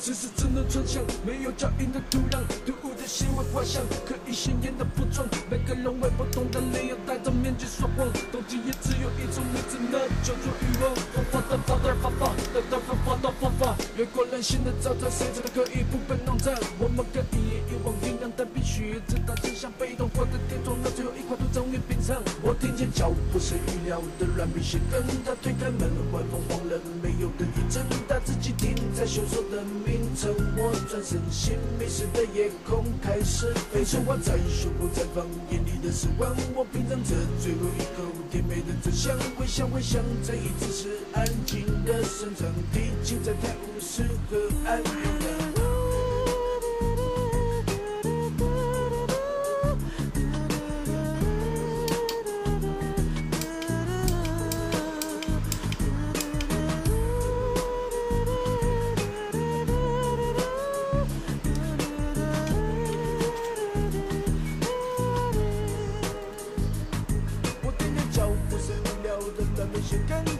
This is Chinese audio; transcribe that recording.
只是只能纯享，没有脚印的土壤，突兀的行为画像，刻意鲜艳的服装，每个人为不同的理由戴着面具说谎，动机也只有一种名字，那叫做欲望。发，越过人性的沼泽，谁知道可以不被弄脏？我们可以遗忘酝酿，但必须知道真相，被动或者跌撞到最后一块土终于冰上。我听见脚步是预料的软皮鞋跟他推开门，晚风晃了没有人一阵，他自己停在凶手的名称。我转身，心迷失的夜空开始飞出，我在胸部绽放眼里的失望。我品尝着最后一口甜美的真相，回想回想，这一次是安静的深长，提琴在跳舞适合安眠的。脚步声预料的乱没些感